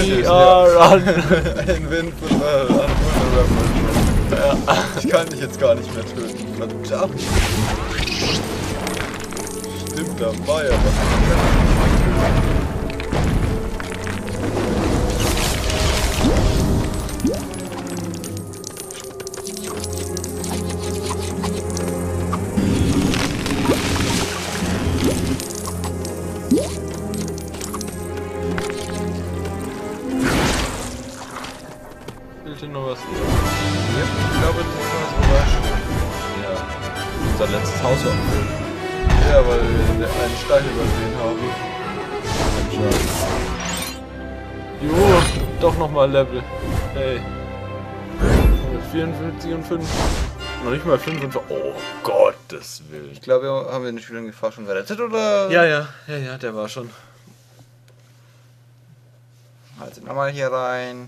Ein Wind von ja. Ich kann dich jetzt gar nicht mehr töten. Verdammt. Stimmt, da war ja was. Noch was? Ja, ich glaube, das ist was überrascht. Ja. Unser letztes Haus war. Ja, weil wir einen Stein übersehen haben. Jo, doch nochmal Level. Hey. 54 und 5. Noch nicht mal 5 und 5. Oh Gottes Willen. Ich glaube, haben wir den Spieler in Gefahr schon gerettet, oder? Ja, der war schon. Also nochmal hier rein.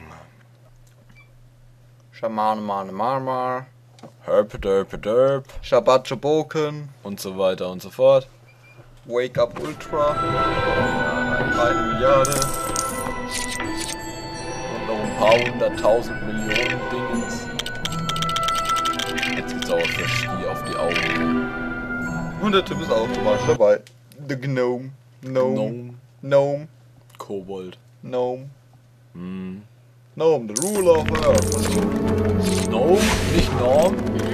Schamane, Mane, Marmar. Herp, derp, derp. Shabbat, Shaboken. Und so weiter und so fort. Wake Up Ultra. 1 Milliarde. Und noch ein paar 100.000 Millionen Dingens. Jetzt gibt's auch auf die Augen. Und der Typ ist automatisch dabei. The Gnome. Gnome. Kobold. Gnome. Hm. Gnome, the ruler of Earth. Gnome, nicht Norm.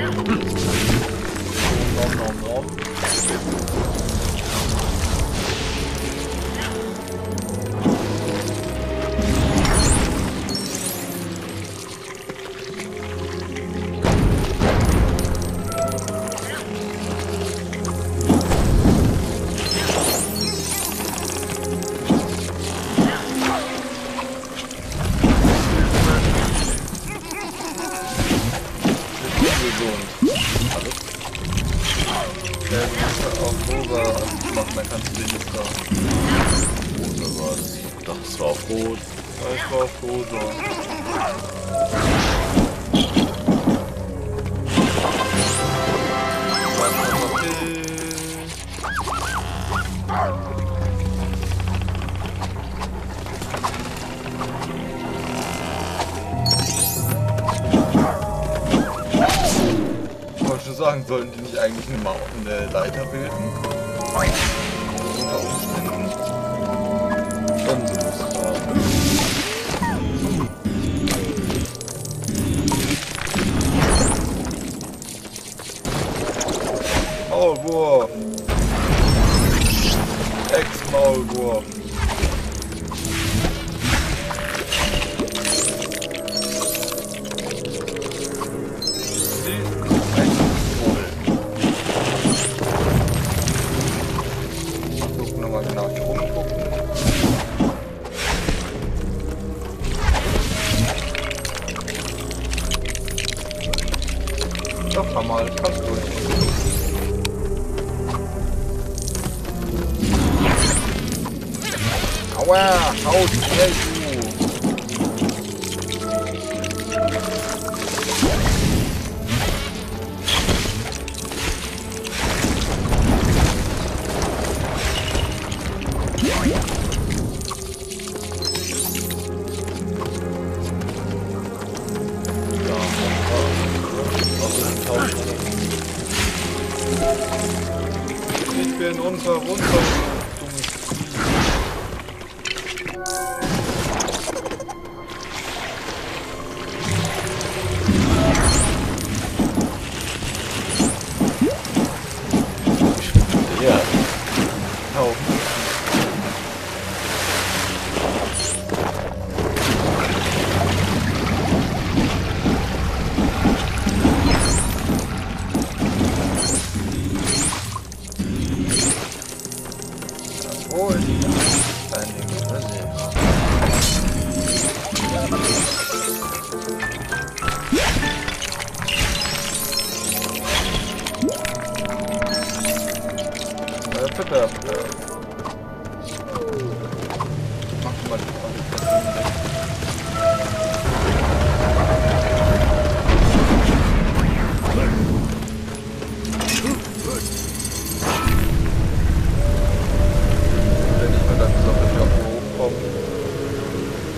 Norm. Der muss auf rosa machen, dann kannst du den jetzt da. Rosa war das. Ich dachte, es war auf Rot. Ja, ich war auf rosa. Ich wollte schon sagen, sollten die nicht eigentlich eine Leiter bilden? Unter Umständen. Dann sind es Maulwurf! Ex-Maulwurf! Nochmal genau hier rumgucken. Doch, schau mal, ich kann's durch. Aua, haut schnell zu. Ich bin runter. Ja. Hau. Jawohl. Ein Ding übersehen. Mach mal die Frage. Wenn ich mal dafür sorge, dass wir auch hochkommen.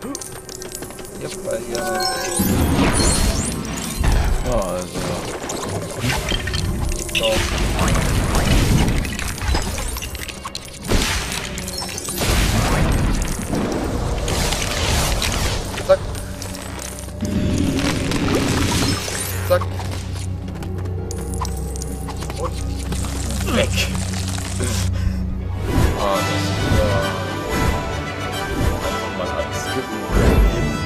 Ja, weil hier. Also. So. Zack. Zack. Und weg. Ah, das war einfach mal alles skippen.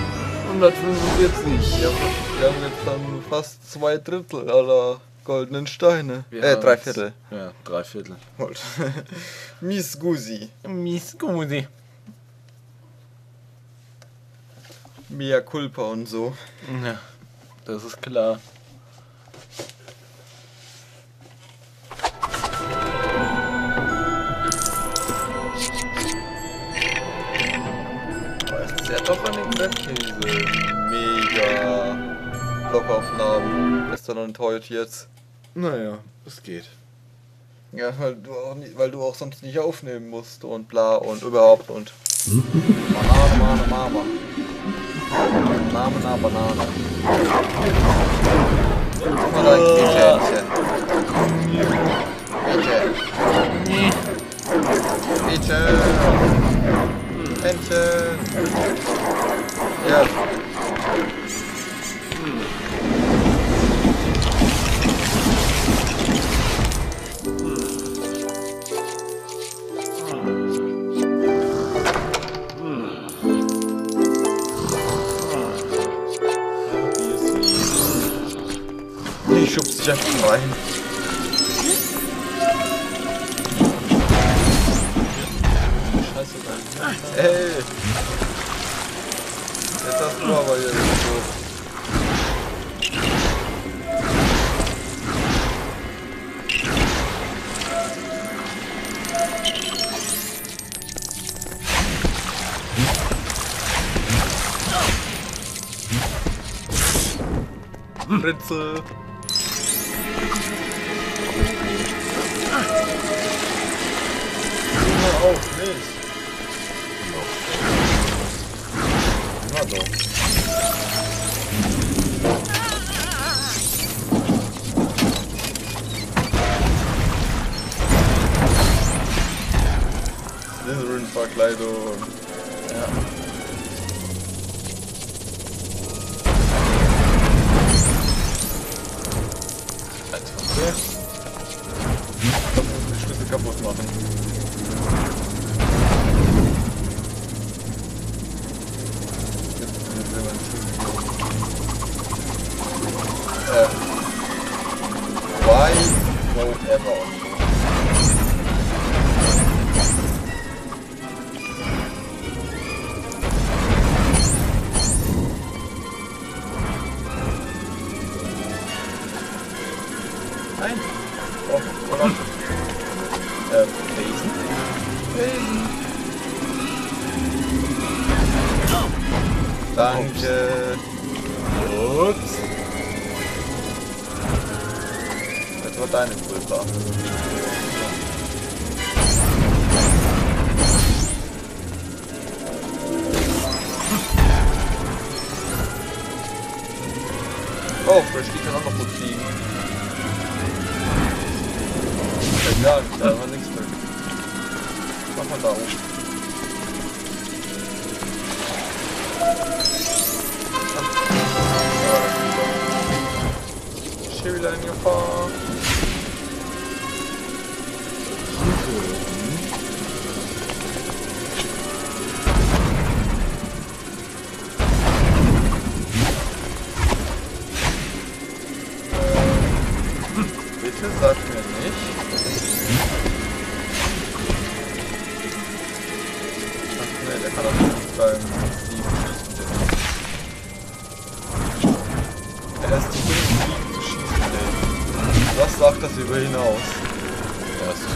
145. Wir haben jetzt dann fast 2/3 aller goldenen Steine. Wir haben 3/4. Ja, 3/4. Halt. Miss Gusi. Mies Gudi. Mea culpa und so. Ja, das ist klar. Das ist ja doch an den Grenzen, diese mega Blockaufnahmen. Gestern und heute jetzt. Naja, es geht. Ja, weil du auch sonst nicht aufnehmen musst und bla und überhaupt und. Banane. Banane. Guck mal dein Quietschhähnchen. Quietschen. Händchen. Ja. Ich schub's dich einfach rein. Scheiße, Ey! Jetzt hast du aber hier so. Ritze! Hör auf, nicht! Na doch. Slytherin-Verkleidung. Ja. Okay. Das muss die Schlüssel kaputt machen. Jetzt sind wir in why whatever. Nein. Oh, oder? Besen. Danke. Gut. Das war deine Pulver. Oh, Fresh, die kann auch noch gut fliegen. Ja, da war nichts drin. Mach mal da oben. Schäbel in your farm. Bitte sag mir nicht. Ach ne, der kann auch nicht beim 7 schießen. Er ist zu dumm, um zu schießen, ey. Was sagt das über hinaus? Ja, ist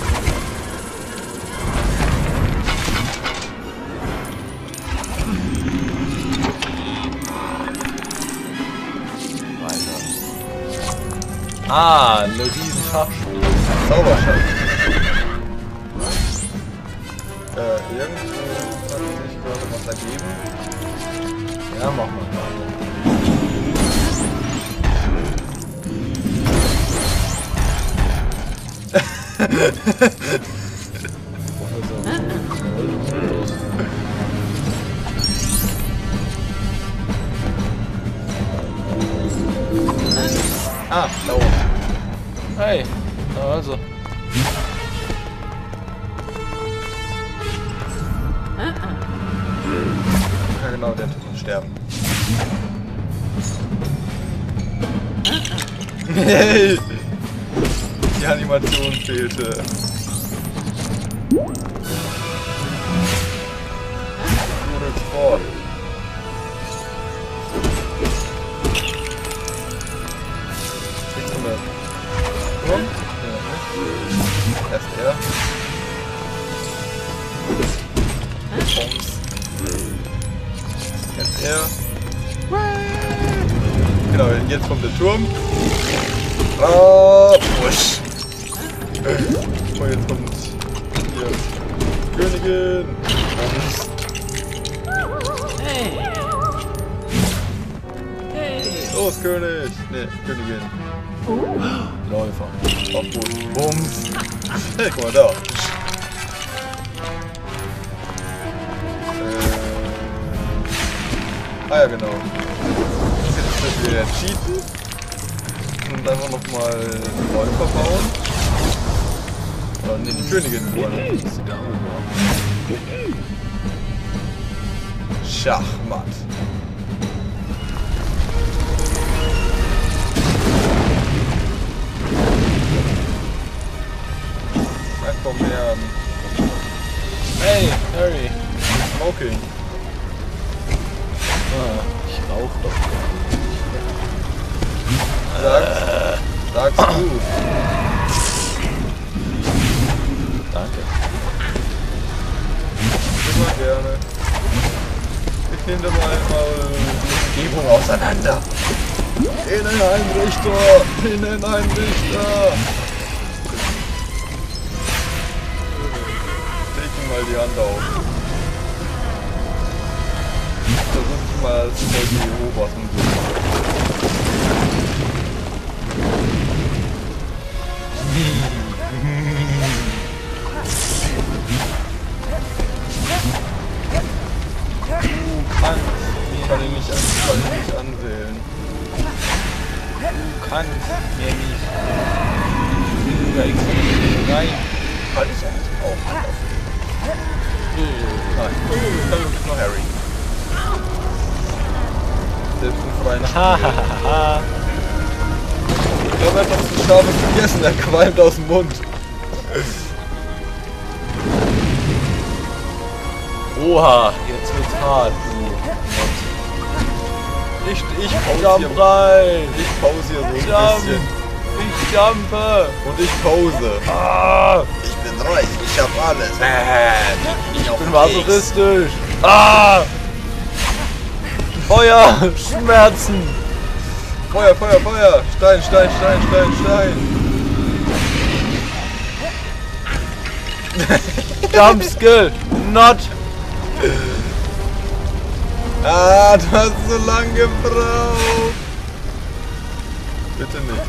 Ah, eine riesen Schachspiel. Zauberschaft. Irgendwo hat sich gerade was ergeben? Ja, machen wir weiter. Ah, da oben. Hey, also. Ja genau, der tut uns sterben. Hey! Die Animation fehlte. Judith Ford. Kriegst du mit? Komm? Ja, ne? Erst er. Bombs. Jetzt er. Genau, jetzt kommt der Turm. Ah, wusch. Und jetzt kommt hier Königin. Los, König. Ne, Königin. Läufer. Auf gut. Bums. Hey, guck mal da. Ah ja, genau. Jetzt müssen wir cheaten. Und einfach nochmal den Läufer bauen. Oder ne, die Königin wollen. Schachmatt. Na komm her. Hey, Harry. Smoking. Ah, ich rauch doch Sagst du. Danke. Immer gerne. Ich nehme da mal die Umgebung auseinander. Inneneinrichter! Inneneinrichter! Leg ihm mal die Hand auf. Versuch ich mal als Zeuge Jehovas und so. Kann ich nicht ansehen. Du kannst mir nicht über X rein. Kann ich eigentlich auch. Nein, dann ist noch Harry. Selbst im freien Hahaha. Ich glaube, er hat noch zu scharfes gegessen, er qualmt aus dem Mund. Oha, jetzt wird's hart. Ich pause Jump hier. rein. Ich pause hier so ein Jump. bisschen. Ich jumpe. Und ich pause. Ah, Ich bin reich, ich hab alles. ich bin masochistisch. Ah. Feuer, Schmerzen. Feuer, Feuer, Feuer! Stein, Stein, Stein, Stein, Stein! Jump Skill, not. Ah, du hast so lange gebraucht! Bitte nicht.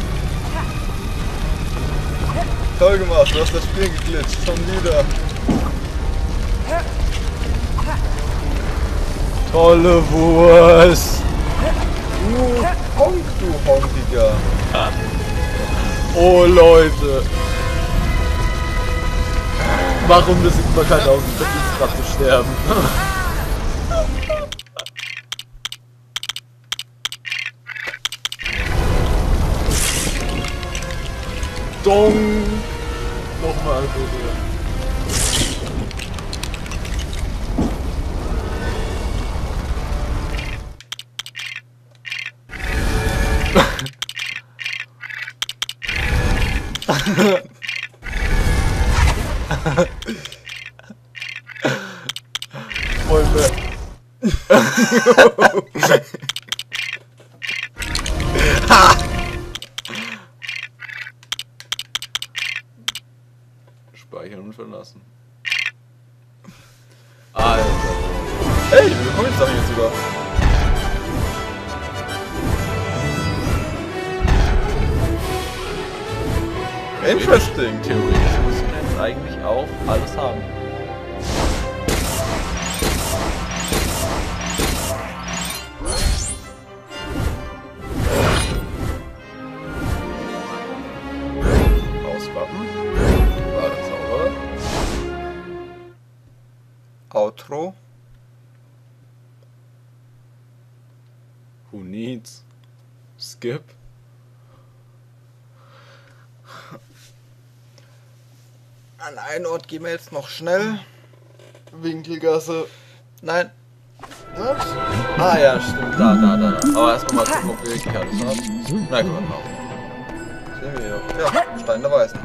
Toll gemacht, du hast das Spiel geglitscht, schon wieder. Tolle Wurst. Honk, du Honkiger. Oh Leute. Warum das immer kein Augenblick ist, gerade zu sterben? Dong. Nochmal bitte. Freunde. Speichern und verlassen. Alter. Ey, wir bekommen die Sachen jetzt sogar. Interesting. Theoretisch müssen wir jetzt eigentlich auch alles haben. Auswappen. Warte, Zauber. Outro. Who needs? Skip. An einen Ort gehen wir jetzt noch schnell. Winkelgasse. Nein. Was? Ah ja, stimmt. Da. Aber erstmal mal gucken, ob wir wirklich alles haben. Na, können wir noch. Sehen wir hier. Ja, Stein der Weißen.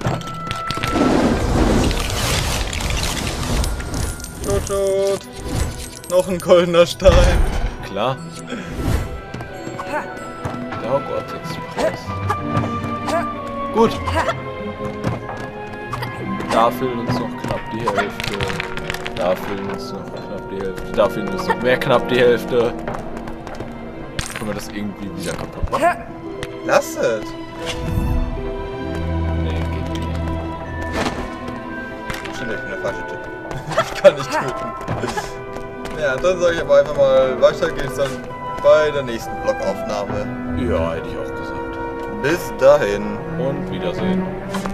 Tot. Noch ein goldener Stein. Klar. Der Hogwarts Express. Gut. Da fehlen uns noch knapp die Hälfte. Da fehlen uns noch knapp die Hälfte. Da fehlen uns noch mehr knapp die Hälfte. Können wir das irgendwie wieder kaputt machen? Lasset. Nee, geht nicht. Stimmt, ich bin der falsche Typ. Ich kann nicht töten. Ja, dann sage ich aber einfach mal, weiter geht's dann bei der nächsten Vlogaufnahme. Ja, hätte ich auch gesagt. Bis dahin. Und Wiedersehen.